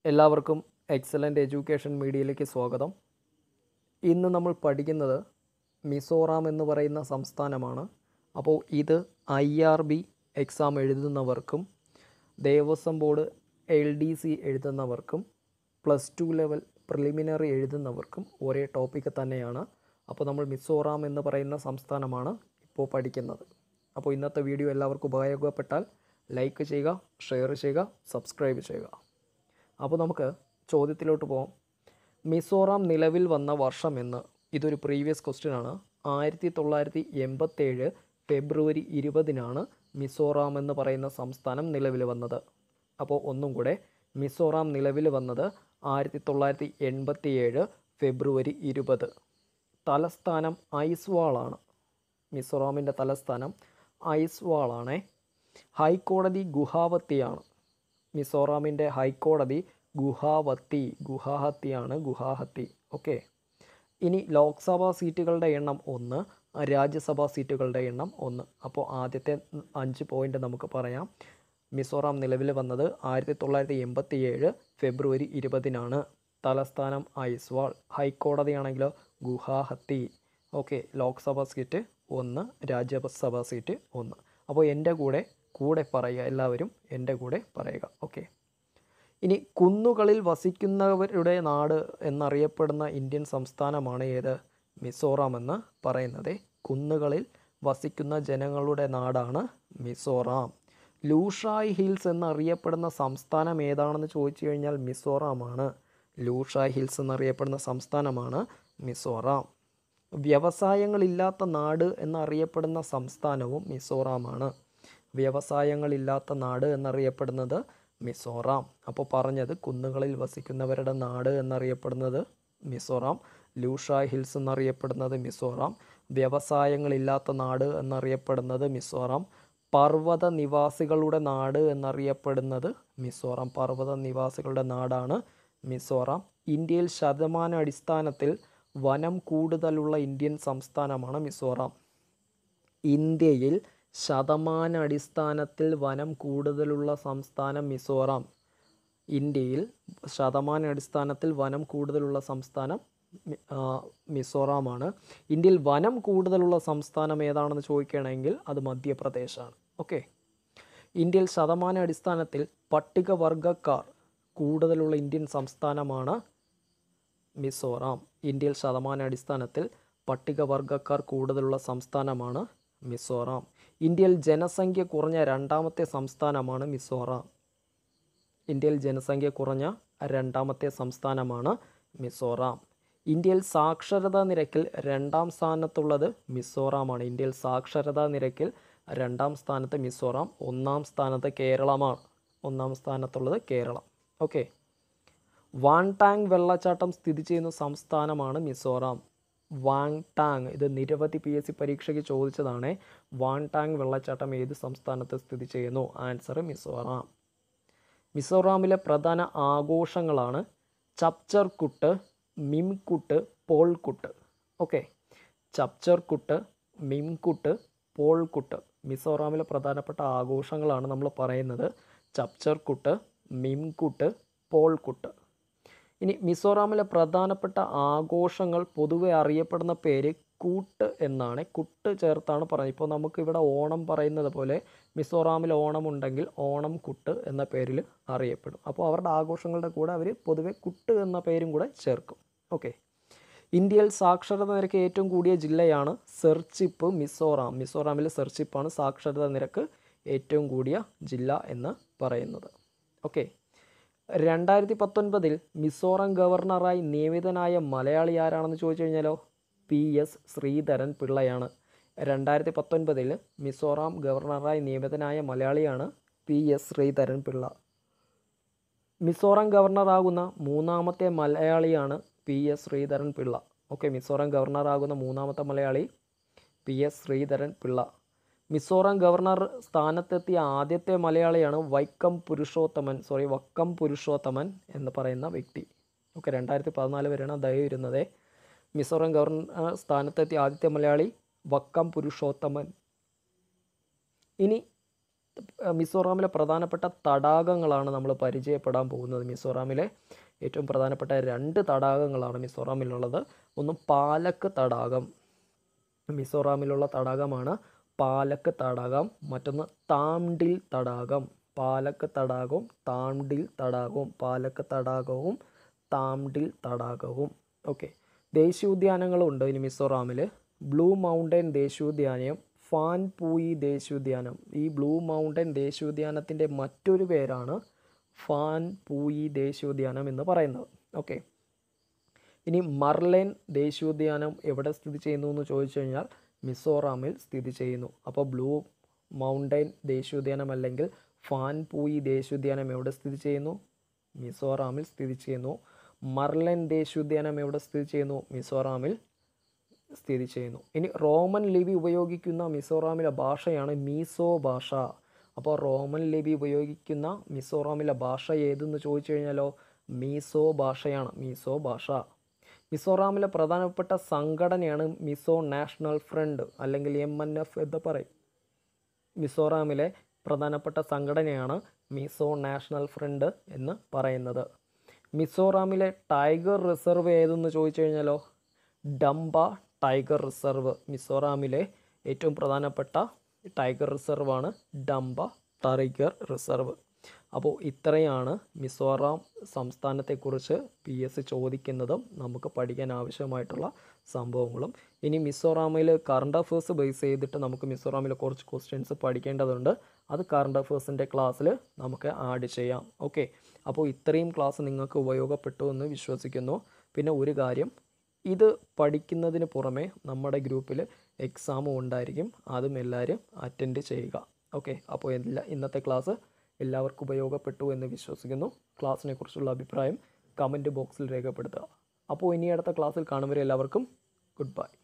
എല്ലാവർക്കും excellent education മീഡിയയിലേക്ക് സ്വാഗതം. ഇന്ന് നമ്മൾ പഠിക്കുന്നത് മിസോറാം എന്ന് പറയുന്ന സംസ്ഥാനമാണ്. അപ്പോൾ ഇത് IRB എക്സാം എഴുതുന്നവർക്കും ദേവസ്വം ബോർഡ് LDC എഴുതുന്നവർക്കും +2 ലെവൽ പ്രിലിമിനറി എഴുതുന്നവർക്കും ഒരേ ടോപ്പിക്ക് തന്നെയാണ്. അപ്പോൾ നമ്മൾ മിസോറാം എന്ന് പറയുന്ന സംസ്ഥാനമാണ് ഇപ്പോൾ പഠിക്കുന്നത്. അപ്പോൾ ഇന്നത്തെ വീഡിയോ എല്ലാവർക്കും ഉപയോഗപ്പെട്ടാൽ ലൈക്ക് ചെയ്യുക, ഷെയർ ചെയ്യുക, സബ്സ്ക്രൈബ് ചെയ്യുക. അപ്പോൾ നമുക്ക് ചോദ്യത്തിലോട്ട് പോകാം. മിസോറാം നിലവിൽ വന്ന വർഷം എന്ന്. ഇതൊരു പ്രീവിയസ് ക്വസ്റ്റ്യൻ ആണ്. 1987 ഫെബ്രുവരി 20-നാണ് മിസോറാം എന്ന് പറയുന്ന സംസ്ഥാനം നിലവിൽ വന്നത്. അപ്പോൾ ഒന്നും കൂടെ, മിസോറാം നിലവിൽ വന്നത് 1987 ഫെബ്രുവരി 20. തലസ്ഥാനം ഐസ്വാളാണ്. മിസോറാമിൻ്റെ തലസ്ഥാനം ഐസ്വാളാണ്. ഹൈക്കോടതി ഗുവാഹത്തിയാണ്. മിസോറാമിൻ്റെ ഹൈക്കോടതി ഗുവാഹത്തിയാണ്. ഗുവാഹത്തി. ഓക്കെ. ഇനി ലോക്സഭാ സീറ്റുകളുടെ എണ്ണം 1, രാജ്യസഭാ സീറ്റുകളുടെ എണ്ണം 1. അപ്പോൾ ആദ്യത്തെ 5 പോയിൻ്റ് നമുക്ക് പറയാം. മിസോറാം നിലവിൽ വന്നത് 1987 ഫെബ്രുവരി 20-നാണ്. തലസ്ഥാനം ഐസ്വാൾ. ഹൈക്കോടതിയാണെങ്കിലോ Guwahati. Okay. Lok Sabha seat 1, Rajya Sabha seat 1. അപ്പോൾ എൻ്റെ കൂടെ പറയുക, എല്ലാവരും എൻ്റെ കൂടെ പറയുക. ഓക്കെ. ഇനി കുന്നുകളിൽ വസിക്കുന്നവരുടെ നാട് എന്നറിയപ്പെടുന്ന ഇന്ത്യൻ സംസ്ഥാനമാണ് ഏത്? മിസോറാം എന്ന് പറയുന്നത്. കുന്നുകളിൽ വസിക്കുന്ന ജനങ്ങളുടെ നാടാണ് മിസോറാം. ലൂഷായ് ഹിൽസ് എന്നറിയപ്പെടുന്ന സംസ്ഥാനം ഏതാണെന്ന് ചോദിച്ചു കഴിഞ്ഞാൽ മിസോറാമാണ്. ലൂഷായ് ഹിൽസ് എന്നറിയപ്പെടുന്ന സംസ്ഥാനമാണ് മിസോറാം. വ്യവസായങ്ങളില്ലാത്ത നാട് എന്നറിയപ്പെടുന്ന സംസ്ഥാനവും മിസോറാമാണ്. വ്യവസായങ്ങളില്ലാത്ത നാട് എന്നറിയപ്പെടുന്നത് മിസോറാം. അപ്പോൾ പറഞ്ഞത് കുന്നുകളിൽ വസിക്കുന്നവരുടെ നാട് എന്നറിയപ്പെടുന്നത് മിസോറാം, ലൂഷായ് ഹിൽസ് എന്നറിയപ്പെടുന്നത് മിസോറാം, വ്യവസായങ്ങളില്ലാത്ത നാട് എന്നറിയപ്പെടുന്നത് മിസോറാം, പർവ്വത നിവാസികളുടെ നാട് എന്നറിയപ്പെടുന്നത് മിസോറാം. പർവ്വത നിവാസികളുടെ നാടാണ് മിസോറാം. ഇന്ത്യയിൽ ശതമാനാടിസ്ഥാനത്തിൽ വനം കൂടുതലുള്ള ഇന്ത്യൻ സംസ്ഥാനമാണ് മിസോറാം. ഇന്ത്യയിൽ ശതമാനാടിസ്ഥാനത്തിൽ വനം കൂടുതലുള്ള സംസ്ഥാനം മിസോറാം. ഇന്ത്യയിൽ ശതമാനാടിസ്ഥാനത്തിൽ വനം കൂടുതലുള്ള സംസ്ഥാനം മിസോറാമാണ്. ഇന്ത്യയിൽ വനം കൂടുതലുള്ള സംസ്ഥാനം ഏതാണെന്ന് ചോദിക്കുകയാണെങ്കിൽ അത് മധ്യപ്രദേശാണ്. ഓക്കെ. ഇന്ത്യയിൽ ശതമാനാടിസ്ഥാനത്തിൽ പട്ടികവർഗക്കാർ കൂടുതലുള്ള ഇന്ത്യൻ സംസ്ഥാനമാണ് മിസോറാം. ഇന്ത്യയിൽ ശതമാനാടിസ്ഥാനത്തിൽ പട്ടികവർഗക്കാർ കൂടുതലുള്ള സംസ്ഥാനമാണ് മിസോറാം. ഇന്ത്യയിൽ ജനസംഖ്യ കുറഞ്ഞ രണ്ടാമത്തെ സംസ്ഥാനമാണ് മിസോറാം. ഇന്ത്യയിൽ ജനസംഖ്യ കുറഞ്ഞ രണ്ടാമത്തെ സംസ്ഥാനമാണ് മിസോറാം. ഇന്ത്യയിൽ സാക്ഷരതാ നിരക്കിൽ 2-ാം സ്ഥാനത്തുള്ളത് മിസോറാമാണ്. ഇന്ത്യയിൽ സാക്ഷരതാ നിരക്കിൽ 2-ാം സ്ഥാനത്ത് മിസോറാം, 1-ാം സ്ഥാനത്ത് കേരളമാണ്. 1-ാം സ്ഥാനത്തുള്ളത് കേരളം. ഓക്കെ. വാങ്ടാങ് വെള്ളച്ചാട്ടം സ്ഥിതി ചെയ്യുന്ന സംസ്ഥാനമാണ് മിസോറാം. വാങ്ടാങ്, ഇത് നിരവധി PSC പരീക്ഷയ്ക്ക് ചോദിച്ചതാണ്. വാങ്ടാങ് വെള്ളച്ചാട്ടം ഏത് സംസ്ഥാനത്ത് സ്ഥിതി ചെയ്യുന്നു? ആൻസർ മിസോറാം. മിസോറാമിലെ പ്രധാന ആഘോഷങ്ങളാണ് ചപ്ചർകുട്ട്, മിംകുട്ട്, പോൾകുട്ട്. ഓക്കെ. ചപ്ചർകുട്ട്, മിംകുട്ട്, പോൾകുട്ട്. മിസോറാമിലെ പ്രധാനപ്പെട്ട ആഘോഷങ്ങളാണ് നമ്മൾ പറയുന്നത്. ചപ്ചർകുട്ട്, മിംകുട്ട്, പോൾകുട്ട്. ഇനി മിസോറാമിലെ പ്രധാനപ്പെട്ട ആഘോഷങ്ങൾ പൊതുവെ അറിയപ്പെടുന്ന പേര് കൂട്ട് എന്നാണ്. കുട്ട് ചേർത്താണ് പറയുന്നത്. ഇപ്പോൾ നമുക്കിവിടെ ഓണം പറയുന്നത് പോലെ മിസോറാമിൽ ഓണം ഉണ്ടെങ്കിൽ ഓണം കുട്ട് എന്ന പേരിൽ അറിയപ്പെടും. അപ്പോൾ അവരുടെ ആഘോഷങ്ങളുടെ കൂടെ അവർ പൊതുവെ കുട്ട് എന്ന പേരും കൂടെ ചേർക്കും. ഓക്കെ. ഇന്ത്യയിൽ സാക്ഷരതാ നിരക്ക് ഏറ്റവും കൂടിയ ജില്ലയാണ് സെർച്ചിപ്പ്, മിസോറാം. മിസോറാമിലെ സെർച്ചിപ്പാണ് സാക്ഷരതാ നിരക്ക് ഏറ്റവും കൂടിയ ജില്ല എന്ന് പറയുന്നത്. ഓക്കെ. 2019 മിസോറാം ഗവർണറായി നിയമിതനായ മലയാളി ആരാണെന്ന് ചോദിച്ചു കഴിഞ്ഞാലോ PS ശ്രീധരൻ പിള്ളയാണ്. 2019 മിസോറാം ഗവർണറായി നിയമിതനായ മലയാളിയാണ് PS ശ്രീധരൻ പിള്ള. മിസോറാം ഗവർണറാകുന്ന 3-ാമത്തെ മലയാളിയാണ് PS ശ്രീധരൻ പിള്ള. ഓക്കെ. മിസോറാം ഗവർണറാകുന്ന 3-ാമത്തെ മലയാളി PS ശ്രീധരൻ പിള്ള. മിസോറാം ഗവർണർ സ്ഥാനത്തെത്തിയ ആദ്യത്തെ മലയാളിയാണ് വക്കം പുരുഷോത്തമൻ എന്ന് പറയുന്ന വ്യക്തി. ഓക്കെ. 2014 വരെയാണ് അദ്ദേഹം ഇരുന്നത്. മിസോറാം ഗവർണർ സ്ഥാനത്തെത്തിയ ആദ്യത്തെ മലയാളി വക്കം പുരുഷോത്തമൻ. ഇനി മിസോറാമിലെ പ്രധാനപ്പെട്ട തടാകങ്ങളാണ് നമ്മൾ പരിചയപ്പെടാൻ പോകുന്നത്. മിസോറാമിലെ ഏറ്റവും പ്രധാനപ്പെട്ട 2 തടാകങ്ങളാണ് മിസോറാമിലുള്ളത്. ഒന്ന് പാലക്ക് തടാകം, മിസോറാമിലുള്ള തടാകമാണ് പാലക്ക് തടാകം. മറ്റൊന്ന് താംഡിൽ തടാകം. പാലക്ക് തടാകവും താംഡിൽ തടാകവും, പാലക്ക് തടാകവും താംഡിൽ തടാകവും. ഓക്കെ, ദേശീയോദ്യാനങ്ങളുണ്ട് ഇനി മിസോറാമിൽ. ബ്ലൂ മൗണ്ടൻ ദേശീയോദ്യാനം, ഫാൻ പൂയി ദേശീയോദ്യാനം. ഈ ബ്ലൂ മൗണ്ടൻ ദേശീയോദ്യാനത്തിൻ്റെ മറ്റൊരു പേരാണ് ഫാൻ പൂയി ദേശീയോദ്യാനം എന്ന് പറയുന്നത്. ഓക്കെ, ഇനി മർലെൻ ദേശീയോദ്യാനം എവിടെ സ്ഥിതി ചെയ്യുന്നു എന്ന് ചോദിച്ചു കഴിഞ്ഞാൽ മിസോറാമിൽ സ്ഥിതി ചെയ്യുന്നു. അപ്പോൾ ബ്ലൂ മൗണ്ടൻ ദേശീയോദ്യാനം അല്ലെങ്കിൽ ഫാൻ പൂയി ദേശീയോദ്യാനം എവിടെ സ്ഥിതി ചെയ്യുന്നു? മിസോറാമിൽ സ്ഥിതി ചെയ്യുന്നു. മർലെൻ ദേശീയോദ്യാനം എവിടെ സ്ഥിതി ചെയ്യുന്നു? മിസോറാമിൽ സ്ഥിതി ചെയ്യുന്നു. ഇനി റോമൻ ലിപി ഉപയോഗിക്കുന്ന മിസോറാമിലെ ഭാഷയാണ് മീസോ ഭാഷ. അപ്പോൾ റോമൻ ലിപി ഉപയോഗിക്കുന്ന മിസോറാമിലെ ഭാഷ ഏതെന്ന് ചോദിച്ചു കഴിഞ്ഞാലോ മീസോ ഭാഷയാണ്, മീസോ ഭാഷ. മിസോറാമിലെ പ്രധാനപ്പെട്ട സംഘടനയാണ് മിസോ നാഷണൽ ഫ്രണ്ട് അല്ലെങ്കിൽ MNF എന്ന് പറയും. മിസോറാമിലെ പ്രധാനപ്പെട്ട സംഘടനയാണ് മിസോ നാഷണൽ ഫ്രണ്ട് എന്ന് പറയുന്നത്. മിസോറാമിലെ ടൈഗർ റിസർവ് ഏതെന്ന് ചോദിച്ചു കഴിഞ്ഞാലോ ഡംബ ടൈഗർ റിസർവ്. മിസോറാമിലെ ഏറ്റവും പ്രധാനപ്പെട്ട ടൈഗർ റിസർവാണ് ഡംബ ടൈഗർ റിസർവ്. അപ്പോൾ ഇത്രയാണ് മിസോറാം സംസ്ഥാനത്തെക്കുറിച്ച് PSC ചോദിക്കുന്നതും നമുക്ക് പഠിക്കാൻ ആവശ്യമായിട്ടുള്ള സംഭവങ്ങളും. ഇനി മിസോറാമിൽ കറണ്ട് അഫേഴ്സ് ബേസ് ചെയ്തിട്ട് നമുക്ക് മിസോറാമിൽ കുറച്ച് ക്വസ്റ്റ്യൻസ് പഠിക്കേണ്ടതുണ്ട്. അത് കറണ്ട് അഫേഴ്സിൻ്റെ ക്ലാസ്സിൽ നമുക്ക് ആഡ് ചെയ്യാം. ഓക്കെ, അപ്പോൾ ഇത്രയും ക്ലാസ് നിങ്ങൾക്ക് ഉപയോഗപ്പെട്ടു എന്ന് വിശ്വസിക്കുന്നു. പിന്നെ ഒരു കാര്യം, ഇത് പഠിക്കുന്നതിന് പുറമെ നമ്മുടെ ഗ്രൂപ്പിൽ എക്സാമും ഉണ്ടായിരിക്കും. അതും എല്ലാവരും അറ്റൻഡ് ചെയ്യുക. ഓക്കെ, അപ്പോൾ ഇന്നത്തെ ക്ലാസ് എല്ലാവർക്കും ഉപയോഗപ്പെട്ടു എന്ന് വിശ്വസിക്കുന്നു. ക്ലാസ്സിനെ കുറിച്ചുള്ള അഭിപ്രായം കമൻറ്റ് ബോക്സിൽ രേഖപ്പെടുത്തുക. അപ്പോൾ ഇനി അടുത്ത ക്ലാസ്സിൽ കാണും വരെ എല്ലാവർക്കും ഗുഡ് ബൈ.